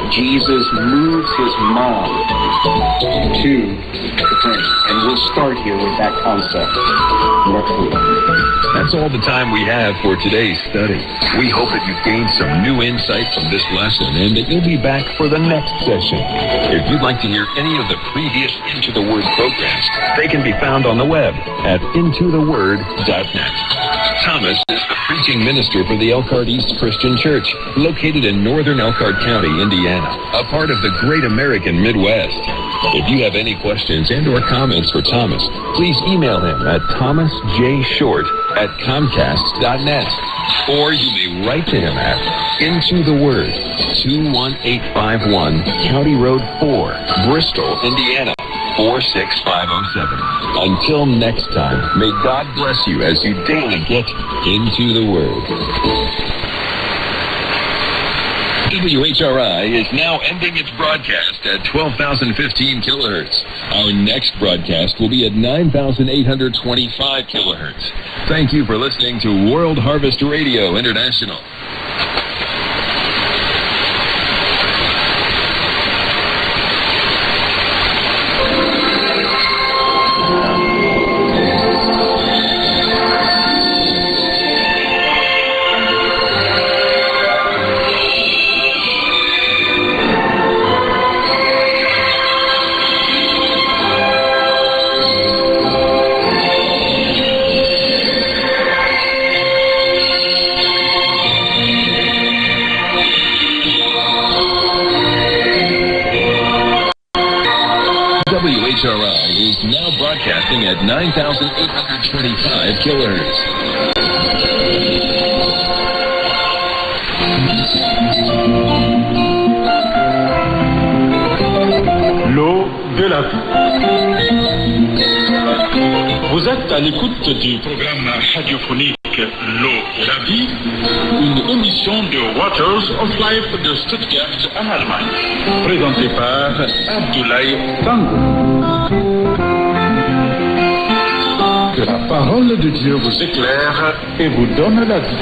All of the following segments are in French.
Jesus moves his mom to the print. And we'll start here with that concept. That's all the time we have for today's study. We hope that you've gained some new insight from this lesson and that you'll be back for the next session. If you'd like to hear any of the previous Into the Word programs, they can be found on the web at intotheword.net. Thomas is the preaching minister for the Elkhart East Christian Church, located in northern Elkhart County, Indiana, a part of the great American Midwest. If you have any questions and or comments for Thomas, please email him at thomasjshort@comcast.net. Or you may write to him at Into the Word, 21851 County Road 4, Bristol, Indiana, 46507. Until next time, may God bless you as you daily get into the Word. WHRI is now ending its broadcast at 12,015 kilohertz. Our next broadcast will be at 9,825 kilohertz. Thank you for listening to World Harvest Radio International. WHRI is now broadcasting at 9,825 kilohertz. L'eau de la vie. Vous êtes à l'écoute du programme radiophonique L'eau de la vie, une émission de Waters of Life de Stuttgart en Allemagne, présentée par Abdoulaye Tango. Que la parole de Dieu vous éclaire et vous donne la vie.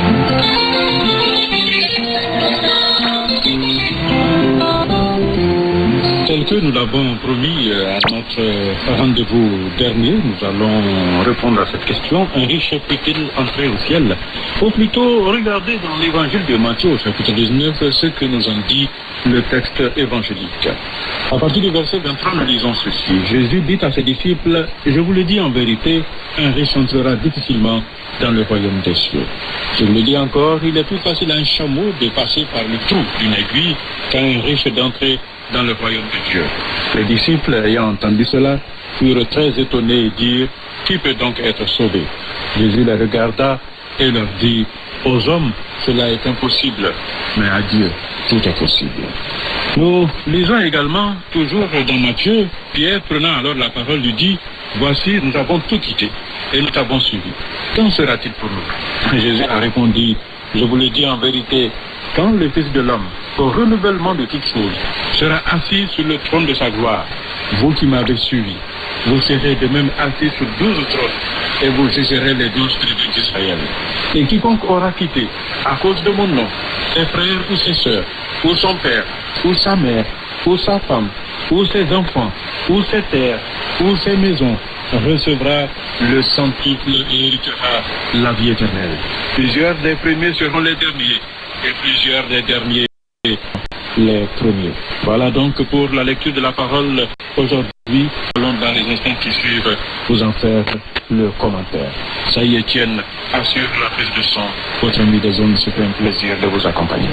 Tel que nous l'avons promis à notre rendez-vous dernier, nous allons répondre à cette question. Un riche peut-il entrer au ciel? Ou plutôt, regardez dans l'évangile de Matthieu, au chapitre 19, ce que nous en dit le texte évangélique. À partir du verset 23, nous lisons ceci. Jésus dit à ses disciples, je vous le dis en vérité, un riche entrera difficilement dans le royaume des cieux. Je vous le dis encore, il est plus facile à un chameau de passer par le trou d'une aiguille qu'à un riche d'entrer dans le royaume de Dieu. Les disciples, ayant entendu cela, furent très étonnés et dirent, qui peut donc être sauvé? Jésus les regarda et leur dit, aux hommes, cela est impossible, mais à Dieu, tout est possible. Nous lisons également, toujours dans Matthieu, Pierre prenant alors la parole lui dit, voici, nous avons tout quitté et nous t'avons suivi. Qu'en sera-t-il pour nous? Jésus a répondu, je vous le dis en vérité, quand le Fils de l'homme, au renouvellement de toutes choses, sera assis sur le trône de sa gloire, vous qui m'avez suivi, vous serez de même assis sur 12 trônes, et vous jugerez les 12 tribus d'Israël. Et quiconque aura quitté, à cause de mon nom, ses frères ou ses sœurs, ou son père, ou sa mère, ou sa femme, ou ses enfants, ou ses terres, ou ses maisons, recevra le centuple et héritera la vie éternelle. Plusieurs des premiers seront les derniers, et plusieurs des derniers les premiers. Voilà donc pour la lecture de la parole aujourd'hui. Allons dans les instants qui suivent vous en faire le commentaire. Ça y est, Étienne, assure la prise de son. Votre ami des zones, c'est un plaisir de vous accompagner.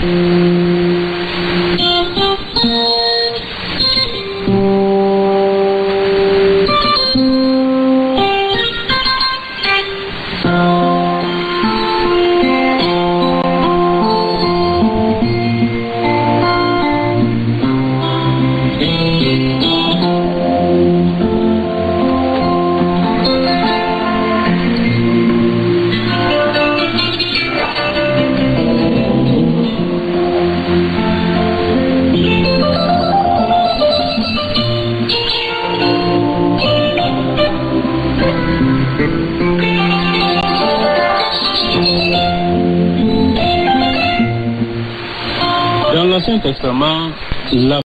notamment la